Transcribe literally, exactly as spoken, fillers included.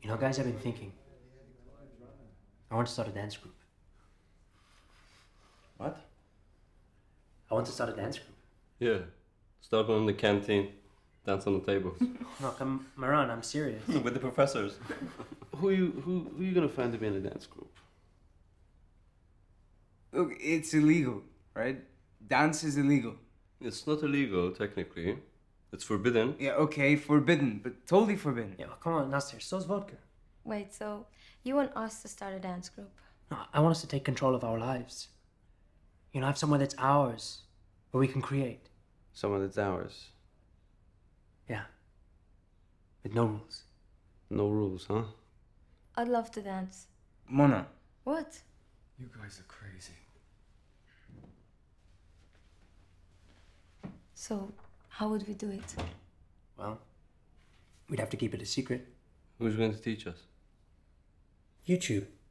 You know, guys, I've been thinking. I want to start a dance group. What? I want to start a dance group. Yeah. Start one in the canteen. Dance on the tables. No, come, Maran, I'm serious. With the professors. Who you who who you gonna find to be in a dance group? Look, it's illegal, right? Dance is illegal. It's not illegal, technically. It's forbidden. Yeah, okay, forbidden, but totally forbidden. Yeah, well, come on, Nasir, so's vodka. Wait, so you want us to start a dance group? No, I want us to take control of our lives. You know, have somewhere that's ours, where we can create. Someone that's ours. Yeah. With no rules. No rules, huh? I'd love to dance. Mona. What? You guys are crazy. So, how would we do it? Well, we'd have to keep it a secret. Who's going to teach us? YouTube.